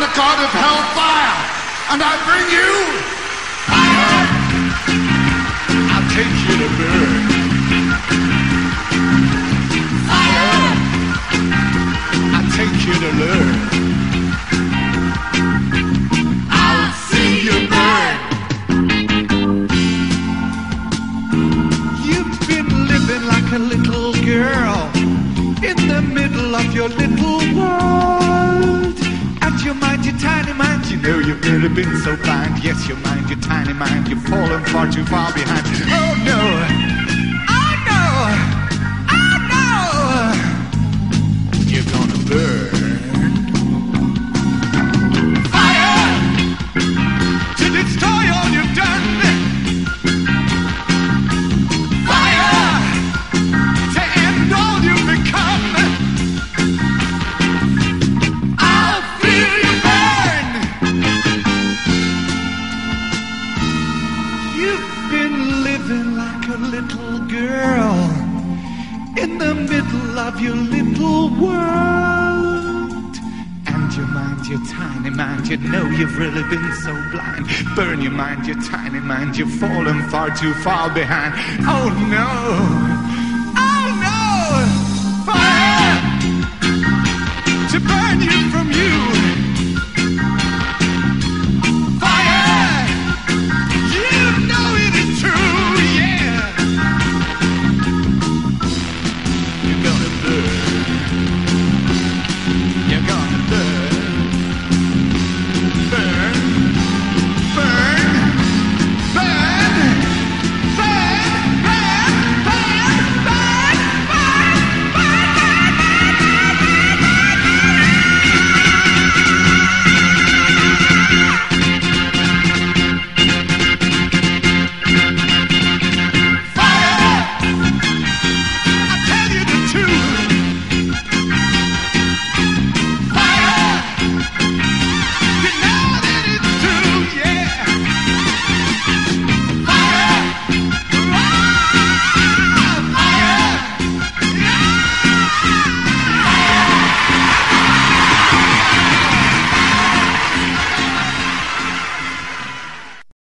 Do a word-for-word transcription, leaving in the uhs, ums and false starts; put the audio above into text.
the god of hellfire, and I bring you fire. I'll take you to burn. Fire. I'll take you to learn. I'll see you burn. You've been living like a little girl in the middle of your little world. And your mind, your tiny mind, you know you've never been so blind. Yes, your mind, your tiny mind, you've fallen far too far behind. Oh no, oh no, oh no, you're gonna burn. Fire to destroy all you've done. Fire to end all you've become. I'll feel you burn. You've been living like a little girl in the middle of your little world. And your mind, your tiny mind, you know you've really been so blind. Burn your mind, your tiny mind, you've fallen far too far behind. Oh no, oh no, fire to burn you from you.